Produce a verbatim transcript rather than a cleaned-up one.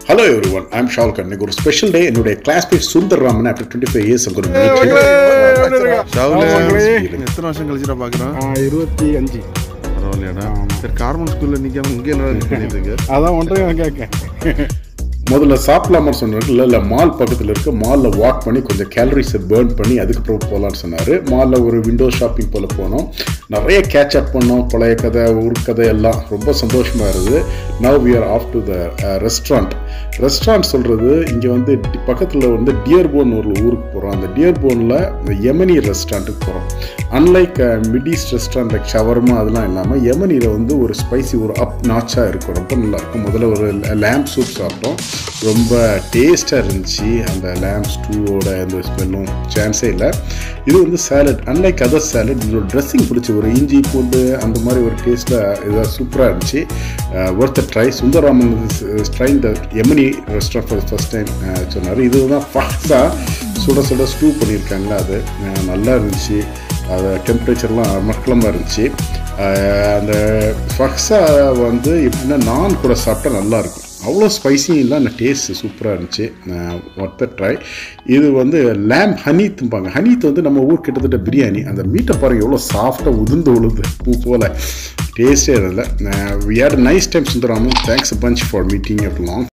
Hello everyone, I am Shalkan. Today is a special day. In classmate Sundar Raman after twenty-five years I'm going to meet him. Shalkan, எத்தனை வருஷம் கழிச்சு நான் பார்க்குறேன்? இருபத்தி அஞ்சு. பரவாயில்லையாடா. சரி கார்மெண்ட் ஸ்கூல்ல நிக்காம இங்கே என்ன பண்ணிட்டு அதான் ஒன்றே கேட்க. முதல்ல சாப்பிடலாமா சொன்னாரு. இல்லை இல்லை மால் பக்கத்தில் இருக்க மாலில் வாக் பண்ணி கொஞ்சம் கேலரிஸை பேர்ன் பண்ணி அதுக்கப்புறம் போகலான்னு சொன்னார். மாலில் ஒரு விண்டோ ஷாப்பிங் போல் போனோம். நிறைய கேட்ச் அப் பண்ணோம். பழைய கதை ஊர் கதை எல்லாம் ரொம்ப சந்தோஷமாக இருக்குது. Now we are off to the restaurant. Restaurant சொல்கிறது இங்கே வந்து பக்கத்தில் வந்து டியர் போன் ஒரு ஊருக்கு போகிறோம். அந்த டியர் போனில் இந்த யெமனி ரெஸ்டாரண்ட்டுக்கு போகிறோம். Unlike Mideast restaurant like shawarma அதெல்லாம் இல்லாமல் யெமனியில் வந்து ஒரு ஸ்பைசி ஒரு அப் நாச்சாக இருக்கும். ரொம்ப நல்லாயிருக்கும். முதல்ல ஒரு லேம்ப் சூப் சாப்பிட்டோம். ரொம்ப டேஸ்டாக இருந்துச்சு. அந்த லேம்ப் ஸ்டூவோட அந்த ஸ்மெல்லும் சான்ஸே இல்லை. இது வந்து சாலட். அன்லைக் அதர் சாலட் இதோட ட்ரெஸ்ஸிங் பிடிச்சி ஒரு இஞ்சி பூண்டு அந்த மாதிரி ஒரு டேஸ்ட்டில் இதாக சூப்பராக இருந்துச்சு. Worth try. Sundararaman trying the Yemeni restaurant for first time சொன்னார். இது தான் ஃபஸ்ட்டாக சுட சுட ஸ்டூ பண்ணியிருக்காங்களா, அது நல்லா இருந்துச்சு. அது டெம்பரேச்சர்லாம் மக்களமாக இருந்துச்சு. அந்த ஃபக்ஸா வந்து எப்படின்னா நான் கூட சாப்பிட்டா நல்லாயிருக்கும். அவ்வளோ ஸ்பைஸியும் இல்லை, அந்த டேஸ்ட் சூப்பராக இருந்துச்சு. Worth try. இது வந்து லேம்ப் ஹனீத்தும்பாங்க. ஹனீத் வந்து நம்ம ஊர் கிட்டத்தட்ட பிரியாணி. அந்த மீட்டை பாருங்கள் எவ்வளோ சாஃப்டாக உதிர்ந்து உழுது பூ போல். டேஸ்டே இல்லை. We had nice time Sundaraman. Thanks a bunch for meeting at long.